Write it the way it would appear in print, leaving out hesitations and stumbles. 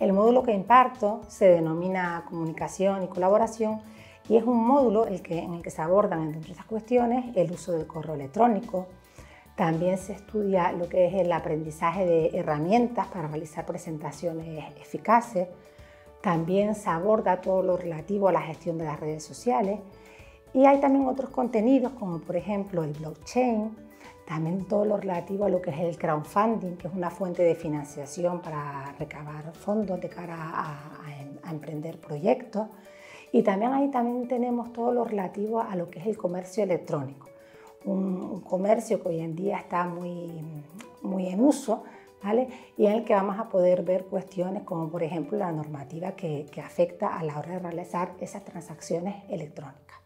El módulo que imparto se denomina Comunicación y Colaboración y es un módulo en el que se abordan, entre otras cuestiones, el uso del correo electrónico. También se estudia lo que es el aprendizaje de herramientas para realizar presentaciones eficaces. También se aborda todo lo relativo a la gestión de las redes sociales. Y hay también otros contenidos como por ejemplo el blockchain, también todo lo relativo a lo que es el crowdfunding, que es una fuente de financiación para recabar fondos de cara a emprender proyectos. Y también ahí tenemos todo lo relativo a lo que es el comercio electrónico, un comercio que hoy en día está muy en uso, ¿vale? Y en el que vamos a poder ver cuestiones como por ejemplo la normativa que afecta a la hora de realizar esas transacciones electrónicas.